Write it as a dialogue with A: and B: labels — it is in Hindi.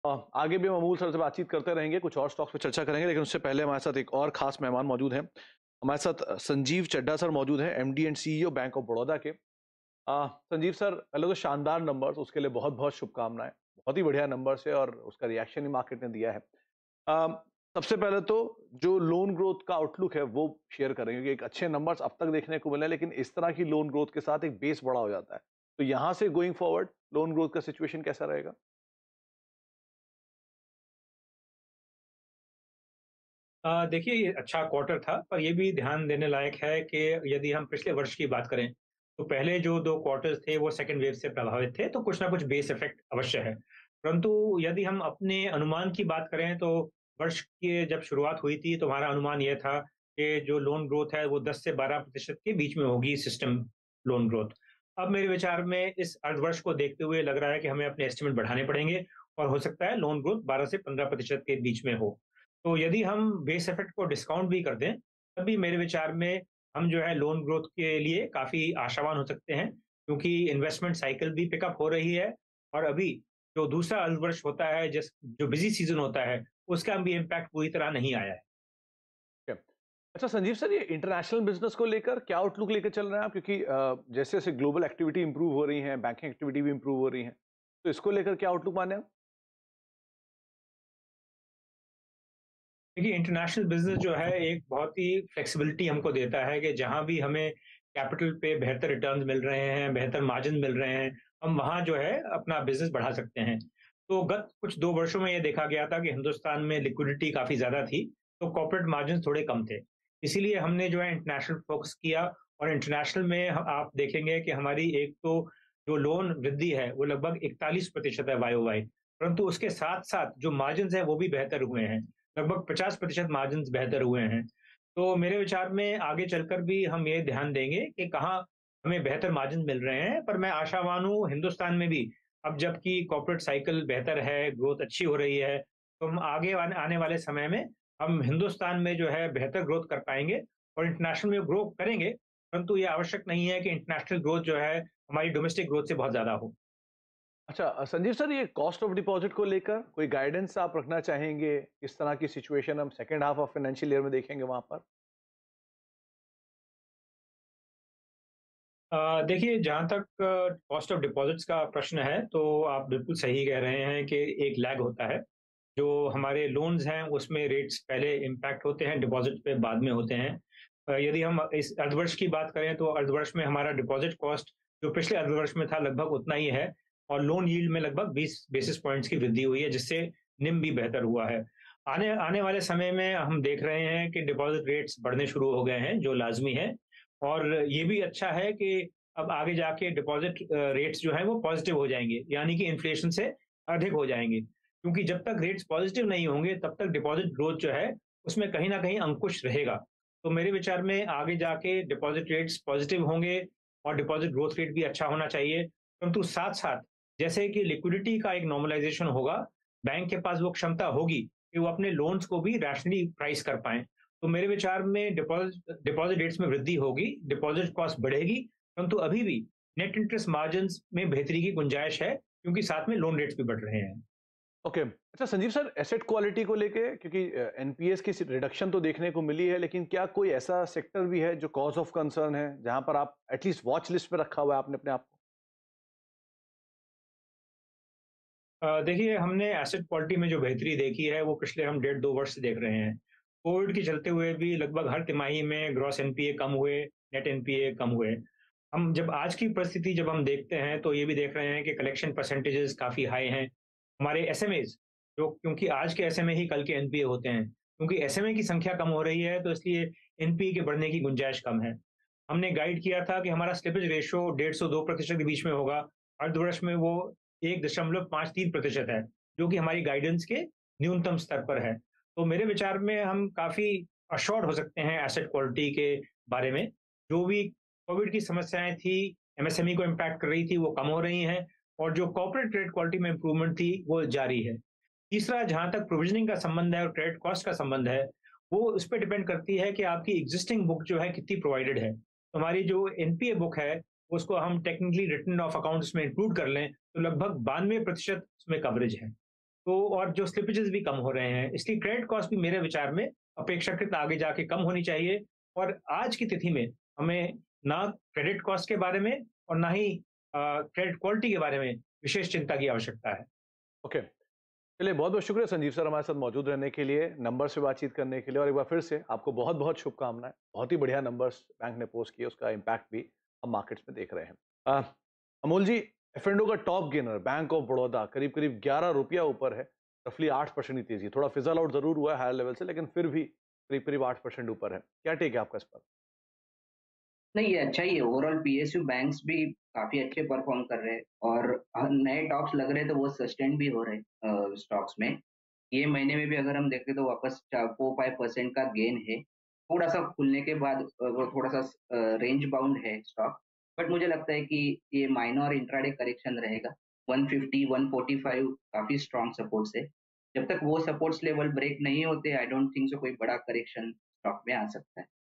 A: आगे भी हम अमूल सर से बातचीत करते रहेंगे, कुछ और स्टॉक्स पे चर्चा करेंगे, लेकिन उससे पहले हमारे साथ एक और खास मेहमान मौजूद हैं। हमारे साथ संजीव चड्ढा सर मौजूद हैं, MD and CEO bank of Baroda के। संजीव सर, पहले तो शानदार नंबर्स, उसके लिए बहुत बहुत शुभकामनाएं। बहुत ही बढ़िया नंबर्स है और उसका रिएक्शन ही मार्केट ने दिया है। अ, सबसे पहले तो जो लोन ग्रोथ का आउटलुक है वो शेयर करेंगे, क्योंकि एक अच्छे नंबर्स अब तक देखने को मिले हैं, लेकिन इस तरह की लोन ग्रोथ के साथ एक बेस बड़ा हो जाता है। तो यहाँ से गोइंग फॉरवर्ड लोन ग्रोथ का सिचुएशन कैसा रहेगा?
B: देखिए ये अच्छा क्वार्टर था, पर ये भी ध्यान देने लायक है कि यदि हम पिछले वर्ष की बात करें, तो पहले जो 2 क्वार्टर्स थे वो सेकंड वेव से प्रभावित थे, तो कुछ ना कुछ बेस इफेक्ट अवश्य है। परंतु यदि हम अपने अनुमान की बात करें, तो वर्ष की जब शुरुआत हुई थी, तो हमारा अनुमान ये था कि जो लोन ग्रोथ है वो 10 से 12% के बीच में होगी, सिस्टम लोन ग्रोथ। अब मेरे विचार में इस अर्धवर्ष को देखते हुए लग रहा है कि हमें अपने एस्टिमेट बढ़ाने पड़ेंगे और हो सकता है लोन ग्रोथ 12 से 15% के बीच में हो। तो यदि हम बेस इफेक्ट को डिस्काउंट भी कर दें, तब भी मेरे विचार में हम जो है लोन ग्रोथ के लिए काफ़ी आशावान हो सकते हैं, क्योंकि इन्वेस्टमेंट साइकिल भी पिकअप हो रही है और अभी जो दूसरा अर्धवर्ष होता है, जिस जो बिज़ी सीज़न होता है, उसका भी इम्पैक्ट पूरी तरह नहीं आया है।
A: क्या? अच्छा संजीव सर, ये इंटरनेशनल बिजनेस को लेकर क्या आउटलुक लेकर चल रहे हैं आप? क्योंकि जैसे जैसे ग्लोबल एक्टिविटी इंप्रूव हो रही है, बैंकिंग एक्टिविटी भी इंप्रूव हो रही है, तो इसको लेकर क्या आउटलुक माने आप?
B: देखिए, इंटरनेशनल बिज़नेस जो है एक बहुत ही फ्लेक्सिबिलिटी हमको देता है कि जहाँ भी हमें कैपिटल पे बेहतर रिटर्न्स मिल रहे हैं, बेहतर मार्जिन मिल रहे हैं, हम वहाँ जो है अपना बिज़नेस बढ़ा सकते हैं। तो गत कुछ 2 वर्षों में ये देखा गया था कि हिंदुस्तान में लिक्विडिटी काफ़ी ज़्यादा थी, तो कॉर्पोरेट मार्जिन्स थोड़े कम थे। इसीलिए हमने जो है इंटरनेशनल फ़ोकस किया और इंटरनेशनल में ह आप देखेंगे कि हमारी एक तो जो लोन वृद्धि है, वो लगभग 41% है YOY, परंतु उसके साथ-साथ जो मार्जिन्स हैं, वो भी बेहतर हुए हैं। लगभग 50% मार्जिन्स बेहतर हुए हैं। तो मेरे विचार में आगे चलकर भी हम ये ध्यान देंगे कि कहाँ हमें बेहतर मार्जिन मिल रहे हैं, पर मैं आशावान हूँ हिंदुस्तान में भी, अब जबकि कॉर्पोरेट साइकिल बेहतर है, ग्रोथ अच्छी हो रही है, तो हम आगे आने आने वाले समय में हम हिंदुस्तान में जो है बेहतर ग्रोथ कर पाएँगे और इंटरनेशनल में ग्रो करेंगे, परंतु ये आवश्यक नहीं है कि इंटरनेशनल ग्रोथ जो है हमारी डोमेस्टिक ग्रोथ से बहुत ज़्यादा हो।
A: अच्छा संजीव सर, ये कॉस्ट ऑफ डिपॉजिट को लेकर कोई गाइडेंस आप रखना चाहेंगे? किस तरह की सिचुएशन हम second half of financial year में देखेंगे वहां पर?
B: देखिए, जहाँ तक कॉस्ट ऑफ डिपॉज़िट्स का प्रश्न है, तो आप बिल्कुल सही कह रहे हैं कि एक लैग होता है। जो हमारे लोन्स हैं, उसमें रेट्स पहले इम्पैक्ट होते हैं, डिपॉज़िट पे बाद में होते हैं। यदि हम इस अर्धवर्ष की बात करें, तो अर्धवर्ष में हमारा डिपॉज़िट कॉस्ट जो पिछले अर्धवर्ष में था, लगभग उतना ही है और लोन यील्ड में लगभग 20 बेसिस पॉइंट्स की वृद्धि हुई है, जिससे निम भी बेहतर हुआ है। आने आने वाले समय में हम देख रहे हैं कि डिपॉज़िट रेट्स बढ़ने शुरू हो गए हैं, जो लाज़मी है और ये भी अच्छा है कि अब आगे जाके डिपॉज़िट रेट्स जो हैं वो पॉज़िटिव हो जाएँगे, यानी कि इन्फ्लेशन से अधिक हो जाएँगे। क्योंकि जब तक रेट्स पॉज़िटिव नहीं होंगे, तब तक डिपॉज़िट ग्रोथ जो है, उसमें कहीं न कहीं अंकुश रहेगा। तो मेरे विचार में आगे जाके डिपॉज़िट रेट्स पॉज़िटिव होंगे और डिपॉज़िट ग्रोथ रेट भी अच्छा होना चाहिए। परंतु साथ-साथ जैसे कि लिक्विडिटी का एक नॉर्मलाइज़ेशन होगा, बैंक के पास वो क्षमता होगी कि वो अपने लोन्स को भी रैशनली प्राइस कर पाएँ। तो मेरे विचार में डिपॉज़िट रेट्स में वृद्धि होगी, डिपॉज़िट कॉस्ट बढ़ेगी, परंतु अभी भी नेट इंटरेस्ट मार्जिन्स में बेहतरी की गुंजाइश है, क्योंकि साथ में लोन रेट्स भी बढ़ रहे हैं।
A: ओके। अच्छा संजीव सर, एसेट क्वालिटी को लेके, क्योंकि एनपीएस की रिडक्शन तो देखने को मिली है, लेकिन क्या कोई ऐसा सेक्टर भी है जो कॉज ऑफ कंसर्न है, जहां पर आप एटलीस्ट वॉच लिस्ट पे रखा हुआ है आपने अपने आप को?
B: देखिए, हमने एसेट क्वालिटी में जो बेहतरी देखी है, वो पिछले हम डेढ़ 2 वर्ष से देख रहे हैं। कोविड के चलते हुए भी लगभग हर तिमाही में ग्रॉस एनपीए कम हुए, नेट एनपीए कम हुए। हम जब आज की परिस्थिति जब हम देखते हैं, तो ये भी देख रहे हैं कि कलेक्शन परसेंटेजेस काफ़ी हाई हैं। हमारे एसएमएज़ जो, क्योंकि आज के एसएमए ही कल के एनपीए होते हैं, क्योंकि एसएमए की संख्या कम हो रही है, तो इसलिए एनपीए के बढ़ने की गुंजाइश कम है। हमने गाइड किया था कि हमारा स्लिपेज रेशियो 1.5 से 2% के बीच में होगा। अर्धवर्ष में वो 1.53% है, जो कि हमारी गाइडेंस के न्यूनतम स्तर पर है। तो मेरे विचार में हम काफ़ी अश्योर्ड हो सकते हैं एसेट क्वालिटी के बारे में। जो भी कोविड की समस्याएँ थी, एमएसएमई को इम्पैक्ट कर रही थी, वो कम हो रही हैं और जो कॉर्पोरेट क्रेडिट क्वालिटी में इम्प्रूवमेंट थी, वो जारी है। तीसरा, जहाँ तक प्रोविज़निंग का संबंध है और क्रेडिट कॉस्ट का संबंध है, वो उस पे डिपेंड करती है कि आपकी एक्जिस्टिंग बुक जो है कितनी प्रोवाइडेड है। तो हमारी जो एनपीए बुक है, उसको हम टेक्निकली रिटन ऑफ अकाउंट्स में इंक्लूड कर लें, तो लगभग 92% उसमें कवरेज है। तो और जो स्लिपेजेस भी कम हो रहे हैं, इसलिए क्रेडिट कॉस्ट भी मेरे विचार में अपेक्षाकृत आगे जाके कम होनी चाहिए। और आज की तिथि में हमें ना क्रेडिट कॉस्ट के बारे में और ना ही क्रेडिट क्वालिटी के बारे में विशेष चिंता की आवश्यकता है।
A: ओके, चलिए बहुत बहुत शुक्रिया संजीव सर हमारे साथ मौजूद रहने के लिए, नंबर से बातचीत करने के लिए, और एक बार फिर से आपको बहुत बहुत शुभकामनाएं। बहुत ही बढ़िया नंबर्स बैंक ने पोस्ट किए, उसका इम्पैक्ट भी हम मार्केट्स में देख रहे हैं। अमोल जी, एफ का top gainer bank of Baroda करीब करीब 11 रुपया ऊपर है, रफली 8% की तेजी, थोड़ा फिजल आउट जरूर हुआ है हायर लेवल से, लेकिन फिर भी करीब करीब 8% ऊपर है। क्या टेक है आपका इस पर?
C: नहीं, ये अच्छा ही है। ओवरऑल पीएसयू बैंक्स भी काफी अच्छे परफॉर्म कर रहे हैं और नए टॉप्स लग रहे हैं तो वो सस्टेन भी हो रहे हैं स्टॉक्स में। ये महीने में भी अगर हम देखें तो वापस 4-5% का गेन है। थोड़ा सा खुलने के बाद वो थोड़ा सा रेंज बाउंड है स्टॉक, बट मुझे लगता है कि ये माइनर इंट्राडे करेक्शन रहेगा। 150 145 काफी स्ट्रॉन्ग सपोर्ट्स है। जब तक वो सपोर्ट्स लेवल ब्रेक नहीं होते, आई डोंट थिंक सो कोई बड़ा करेक्शन स्टॉक में आ सकता है।